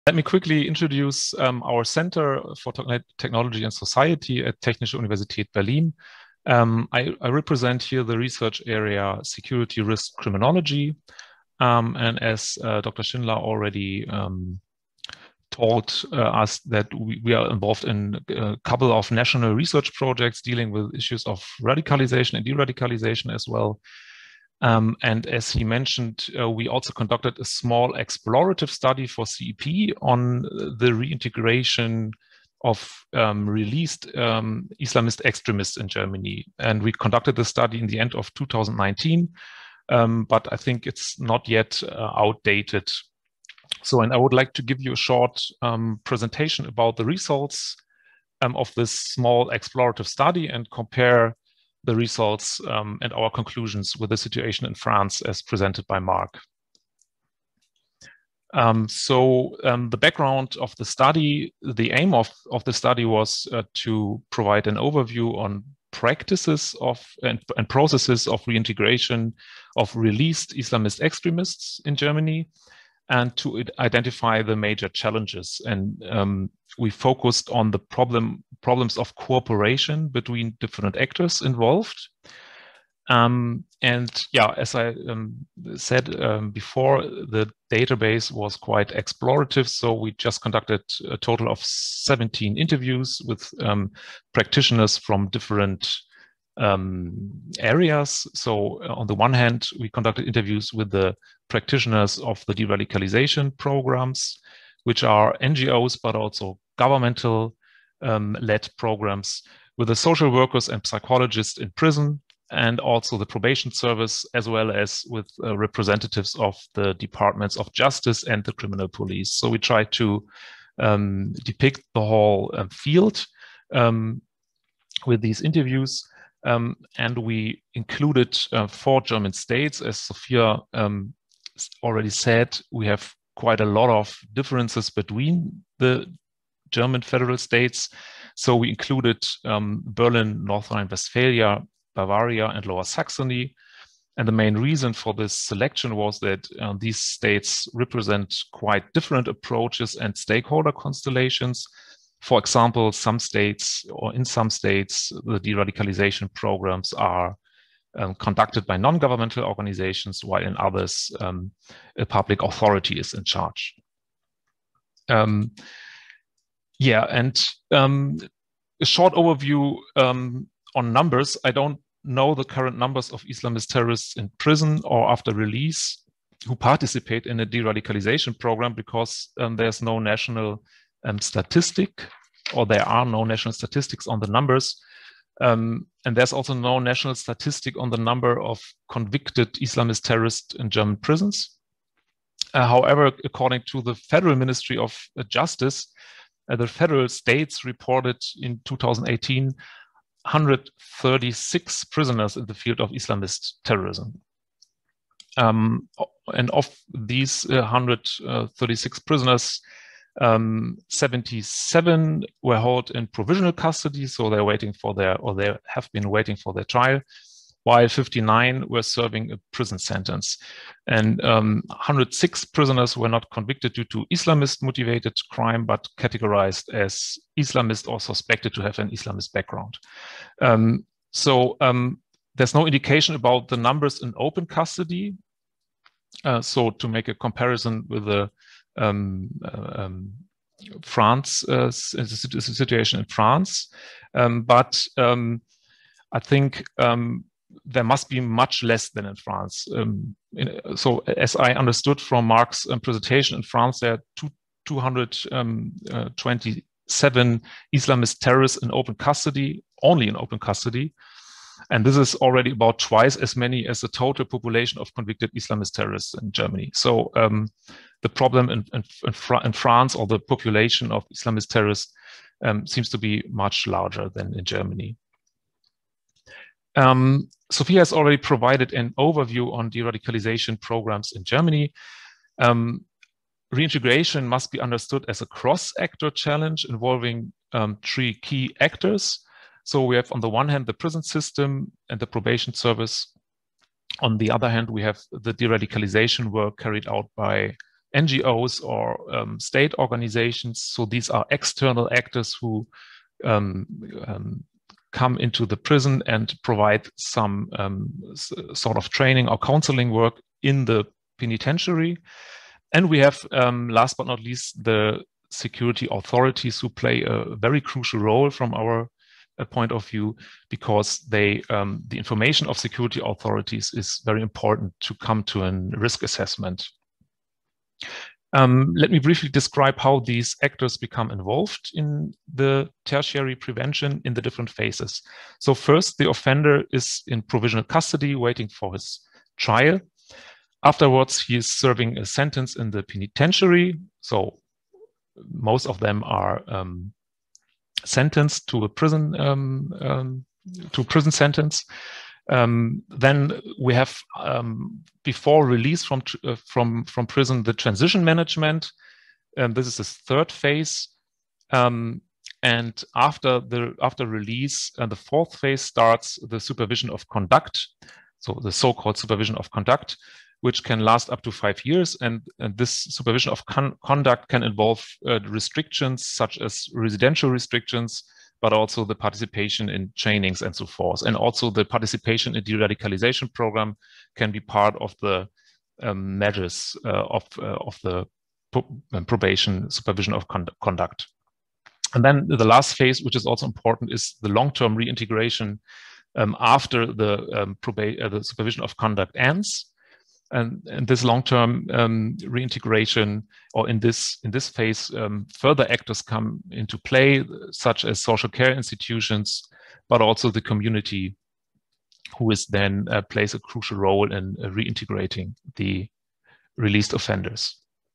Let me quickly introduce our Center for Technology and Society at Technische Universität Berlin. I represent here the research area Security Risk Criminology. And as Dr. Schindler already told us that we are involved in a couple of national research projects dealing with issues of radicalization and de-radicalization as well. And as he mentioned, we also conducted a small explorative study for CEP on the reintegration of released Islamist extremists in Germany. And we conducted the study in the end of 2019, but I think it's not yet outdated. So, and I would like to give you a short presentation about the results of this small explorative study and compare the results and our conclusions with the situation in France as presented by Mark. The background of the study, the aim of the study was to provide an overview on practices of and processes of reintegration of released Islamist extremists in Germany, and to identify the major challenges. And we focused on the problems of cooperation between different actors involved. And yeah, as I said before, the database was quite explorative. So we just conducted a total of 17 interviews with practitioners from different areas. So on the one hand, we conducted interviews with the practitioners of the de-radicalization programs, which are NGOs, but also governmental led programs, with the social workers and psychologists in prison, and also the probation service, as well as with representatives of the departments of justice and the criminal police. So we tried to depict the whole field with these interviews. And we included 4 German states. As Sophia already said, we have quite a lot of differences between the German federal states. So we included Berlin, North Rhine-Westphalia, Bavaria, and Lower Saxony. And the main reason for this selection was that these states represent quite different approaches and stakeholder constellations. For example, some states, or in some states, the de-radicalization programs are conducted by non-governmental organizations, while in others, a public authority is in charge. Yeah, and a short overview on numbers. I don't know the current numbers of Islamist terrorists in prison or after release who participate in a de-radicalization program, because there's no national statistic, or there are no national statistics on the numbers. And there's also no national statistic on the number of convicted Islamist terrorists in German prisons. However, according to the Federal Ministry of Justice, the federal states reported in 2018 136 prisoners in the field of Islamist terrorism. And of these 136 prisoners, 77 were held in provisional custody, so they're waiting for their, or they have been waiting for their trial, while 59 were serving a prison sentence. And 106 prisoners were not convicted due to Islamist-motivated crime, but categorized as Islamist or suspected to have an Islamist background. There's no indication about the numbers in open custody. So to make a comparison with the France, situation in France, but I think there must be much less than in France. So as I understood from Mark's presentation, in France there are 227 Islamist terrorists in open custody, only in open custody. And this is already about twice as many as the total population of convicted Islamist terrorists in Germany. So the problem in France, or the population of Islamist terrorists, seems to be much larger than in Germany. Sophia has already provided an overview on de-radicalization programs in Germany. Reintegration must be understood as a cross-actor challenge involving 3 key actors. So we have on the one hand the prison system and the probation service. On the other hand, we have the de-radicalization work carried out by NGOs or state organizations. So these are external actors who come into the prison and provide some sort of training or counseling work in the penitentiary. And we have, last but not least, the security authorities who play a very crucial role from our point of view, because they, the information of security authorities is very important to come to a risk assessment. Let me briefly describe how these actors become involved in the tertiary prevention in the different phases. So first, the offender is in provisional custody waiting for his trial. Afterwards, he is serving a sentence in the penitentiary. So most of them are sentenced to a prison sentence. Then we have, before release from prison, the transition management. This is the third phase. And after release, the fourth phase starts the supervision of conduct. So the so-called supervision of conduct, which can last up to 5 years. And this supervision of conduct can involve restrictions such as residential restrictions, but also the participation in trainings and so forth. And also the participation in de-radicalization program can be part of the measures of the probation supervision of conduct. And then the last phase, which is also important, is the long-term reintegration after the supervision of conduct ends. And this long-term reintegration, or in this phase, further actors come into play, such as social care institutions, but also the community, who is then plays a crucial role in reintegrating the released offenders.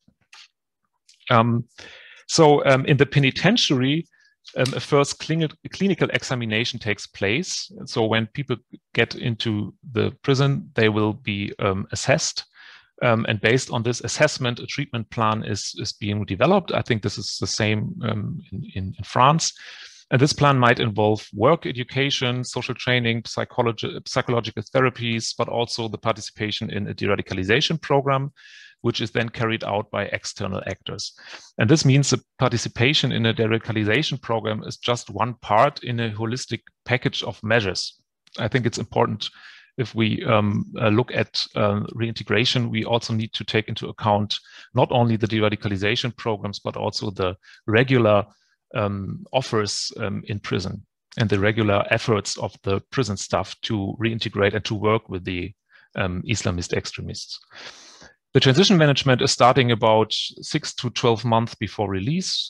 So in the penitentiary, a first clinical examination takes place. So when people get into the prison, they will be assessed. And based on this assessment, a treatment plan is being developed. I think this is the same in France. And this plan might involve work education, social training, psychological therapies, but also the participation in a de-radicalization program, which is then carried out by external actors. And this means the participation in a de-radicalization program is just one part in a holistic package of measures. I think it's important, if we look at reintegration, we also need to take into account not only the de-radicalization programs, but also the regular offers in prison and the regular efforts of the prison staff to reintegrate and to work with the Islamist extremists. The transition management is starting about 6 to 12 months before release.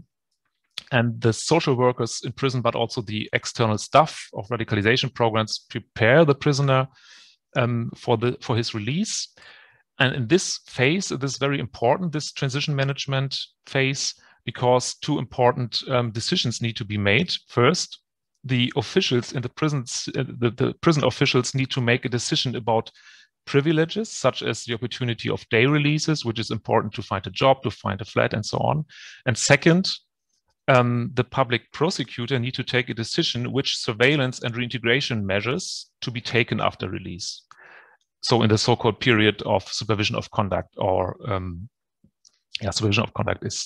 And the social workers in prison, but also the external staff of radicalization programs, prepare the prisoner for his release. And in this phase, it is very important, this transition management phase, because two important decisions need to be made. First, the officials in the prisons, the prison officials need to make a decision about privileges, such as the opportunity of day releases, which is important to find a job, to find a flat, and so on. And second, the public prosecutor need to take a decision which surveillance and reintegration measures to be taken after release. So in the so-called period of supervision of conduct, or supervision of conduct is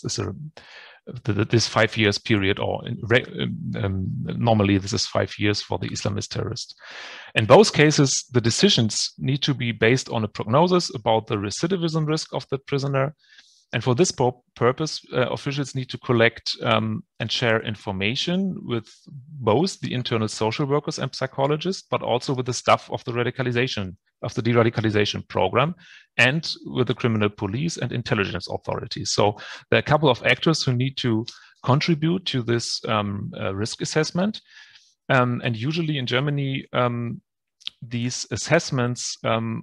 this 5 years period, or normally this is 5 years for the Islamist terrorist. In both cases, the decisions need to be based on a prognosis about the recidivism risk of the prisoner. And for this purpose, officials need to collect and share information with both the internal social workers and psychologists, but also with the staff of the de-radicalization program, and with the criminal police and intelligence authorities. So there are a couple of actors who need to contribute to this risk assessment. And usually in Germany, these assessments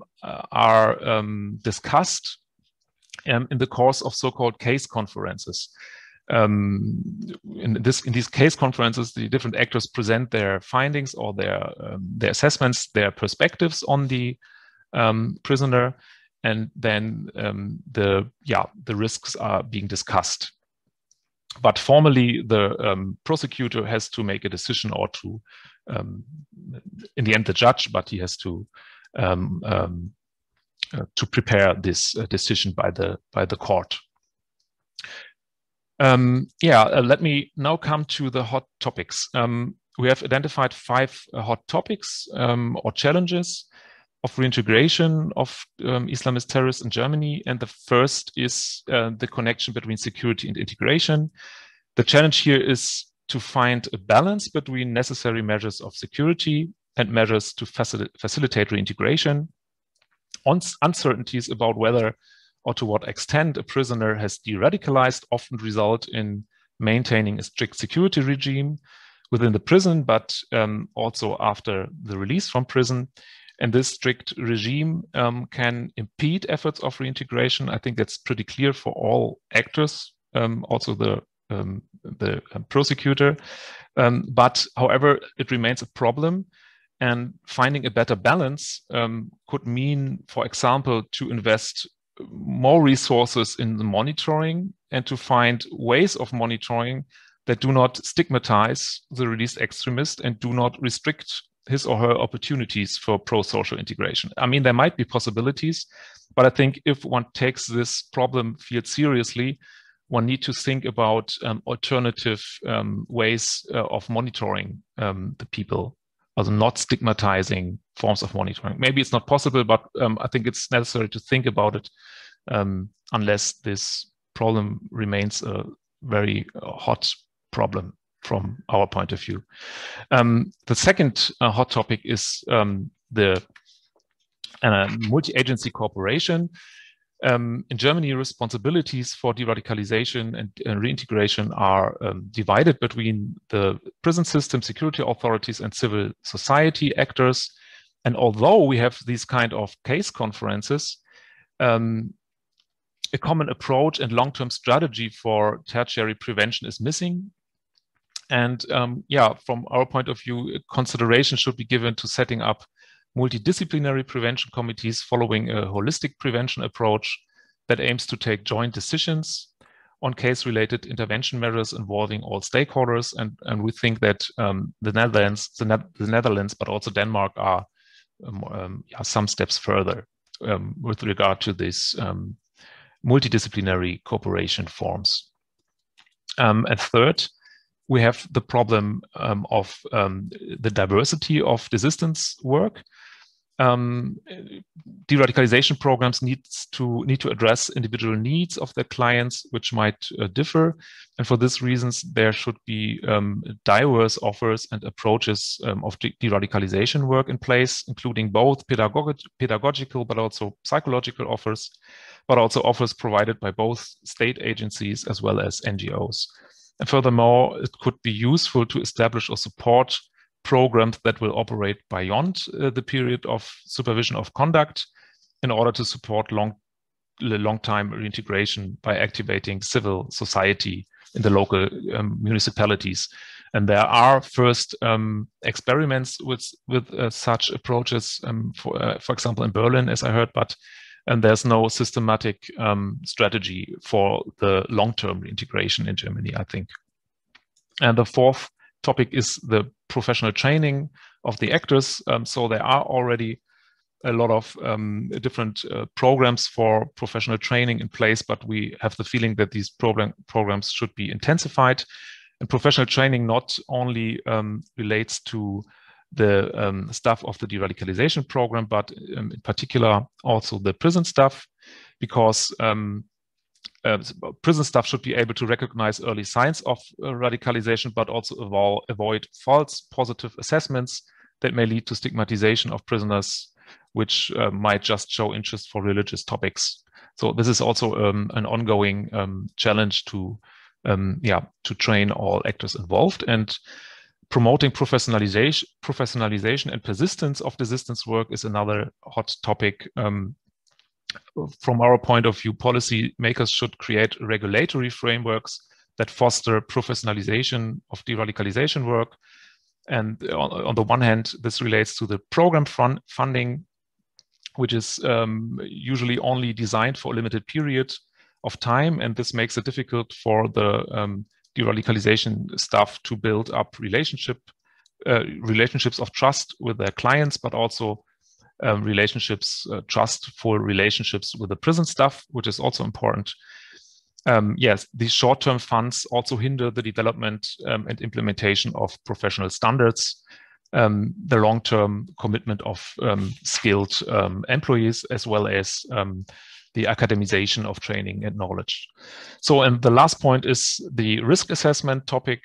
are discussed in the course of so-called case conferences. In these case conferences, the different actors present their findings or their assessments, their perspectives on the prisoner, and then the risks are being discussed. But formally, the prosecutor has to make a decision, or to, in the end, the judge, but he has to to prepare this decision by the court. Let me now come to the hot topics. We have identified 5 hot topics or challenges of reintegration of Islamist terrorists in Germany. And the first is the connection between security and integration. The challenge here is to find a balance between necessary measures of security and measures to facilitate reintegration. Uncertainties about whether or to what extent a prisoner has de-radicalized often result in maintaining a strict security regime within the prison, but also after the release from prison. And this strict regime can impede efforts of reintegration. I think that's pretty clear for all actors, also the prosecutor. But however, it remains a problem. And finding a better balance could mean, for example, to invest more resources in the monitoring and to find ways of monitoring that do not stigmatize the released extremist and do not restrict his or her opportunities for pro-social integration. I mean, there might be possibilities, but I think if one takes this problem field seriously, one needs to think about alternative ways of monitoring the people, also not stigmatizing forms of monitoring. Maybe it's not possible, but I think it's necessary to think about it unless this problem remains a very hot problem from our point of view. The second hot topic is the multi-agency cooperation. In Germany, responsibilities for de-radicalization and reintegration are divided between the prison system, security authorities, and civil society actors. And although we have these kind of case conferences, a common approach and long-term strategy for tertiary prevention is missing. And from our point of view, consideration should be given to setting up multidisciplinary prevention committees following a holistic prevention approach that aims to take joint decisions on case-related intervention measures involving all stakeholders. And we think that the Netherlands, but also Denmark are some steps further with regard to this multidisciplinary cooperation forms. And third, we have the problem of the diversity of desistance work. De-radicalization programs need to address individual needs of their clients, which might differ. And for these reasons, there should be diverse offers and approaches of de-radicalization work in place, including both pedagogical but also psychological offers, but also offers provided by both state agencies as well as NGOs. And furthermore, it could be useful to establish or support programs that will operate beyond the period of supervision of conduct in order to support long-time reintegration by activating civil society in the local municipalities. And there are first experiments with such approaches, for example, in Berlin, as I heard, but there's no systematic strategy for the long-term reintegration in Germany, I think. And the fourth topic is the professional training of the actors. So there are already a lot of different programs for professional training in place, but we have the feeling that these programs should be intensified. And professional training not only relates to the staff of the de-radicalization program, but in particular also the prison staff, because prison staff should be able to recognize early signs of radicalization, but also avoid false positive assessments that may lead to stigmatization of prisoners, which might just show interest for religious topics. So this is also an ongoing challenge to train all actors involved. And promoting professionalization and persistence of desistance work is another hot topic. From our point of view, policy makers should create regulatory frameworks that foster professionalization of de-radicalization work. And on the one hand, this relates to the program funding, which is usually only designed for a limited period of time. And this makes it difficult for the de-radicalization staff to build up relationships of trust with their clients, but also relationships, trustful relationships with the prison staff, which is also important. Yes, these short-term funds also hinder the development and implementation of professional standards, the long-term commitment of skilled employees, as well as the academization of training and knowledge. So, and the last point is the risk assessment topic.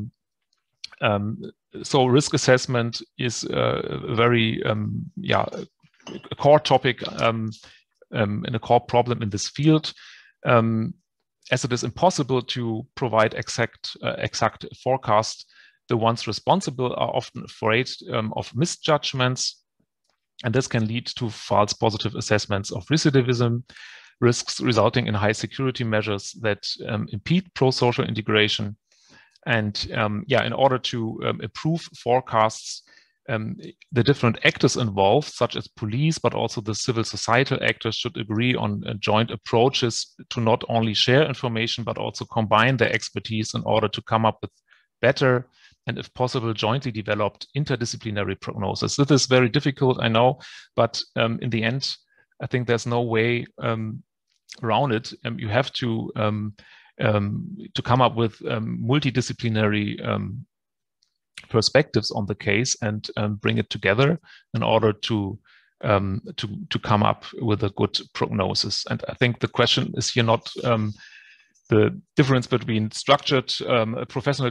So risk assessment is a very, a core topic and a core problem in this field, as it is impossible to provide exact forecast. The ones responsible are often afraid of misjudgments, and this can lead to false positive assessments of recidivism risks, resulting in high security measures that impede pro-social integration. And in order to improve forecasts, the different actors involved, such as police, but also the civil societal actors, should agree on joint approaches to not only share information, but also combine their expertise in order to come up with better and, if possible, jointly developed interdisciplinary prognosis. This is very difficult, I know, but in the end, I think there's no way around it. You have to come up with multidisciplinary perspectives on the case and bring it together in order to come up with a good prognosis. And I think the question is here not the difference between structured professional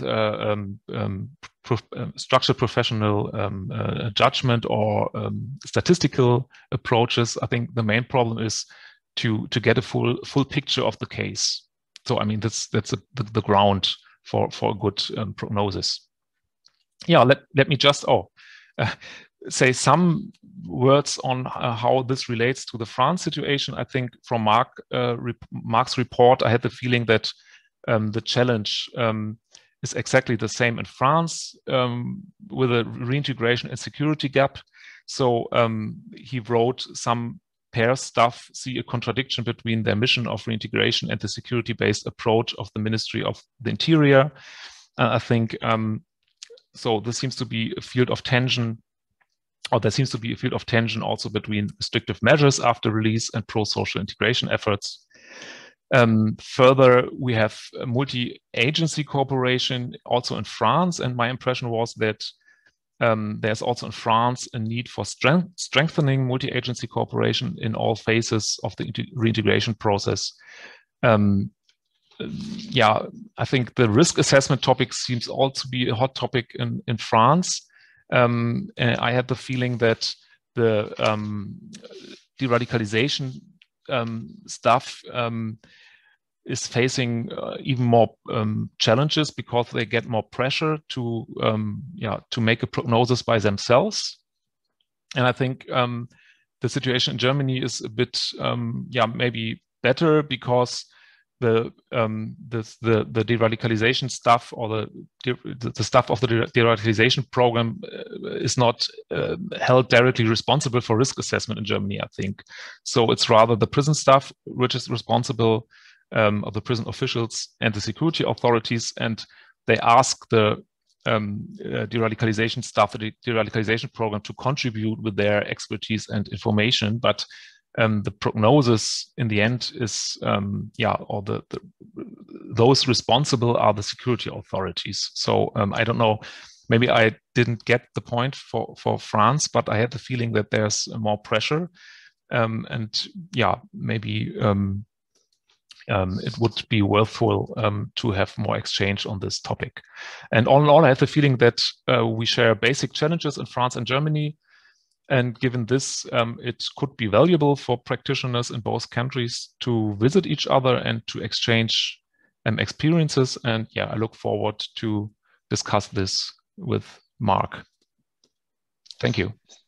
structured professional judgment or statistical approaches. I think the main problem is to get a full picture of the case. So I mean that's the ground for a good prognosis. Yeah, let me just say some words on how this relates to the France situation. I think from Mark's report, I had the feeling that the challenge is exactly the same in France with a reintegration and security gap. So he wrote, some pair staff see a contradiction between their mission of reintegration and the security-based approach of the Ministry of the Interior. I think so this seems to be a field of tension, or there seems to be a field of tension also between restrictive measures after release and pro-social integration efforts. Further, we have a multi-agency cooperation also in France, and my impression was that there's also in France a need for strengthening multi-agency cooperation in all phases of the reintegration process. Yeah, I think the risk assessment topic seems also to be a hot topic in France. And I had the feeling that the de-radicalization stuff is facing even more challenges because they get more pressure to make a prognosis by themselves. And I think the situation in Germany is a bit maybe better because the de-radicalization stuff, or the stuff of the de-radicalization program is not held directly responsible for risk assessment in Germany, I think. So it's rather the prison staff which is responsible, of the prison officials and the security authorities, and they ask the de-radicalization staff, the de-radicalization program, to contribute with their expertise and information, but the prognosis in the end is, or those responsible are the security authorities. So I don't know, maybe I didn't get the point for France, but I had the feeling that there's more pressure, and yeah, maybe it would be worthwhile to have more exchange on this topic. And all in all, I have the feeling that we share basic challenges in France and Germany. And given this, it could be valuable for practitioners in both countries to visit each other and to exchange experiences. And yeah, I look forward to discuss this with Mark. Thank you.